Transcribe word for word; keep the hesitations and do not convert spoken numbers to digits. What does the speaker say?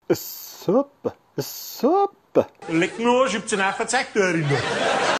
Super, super. Leck nur, ich hab sie nachher gezeigt, du Erinnerung.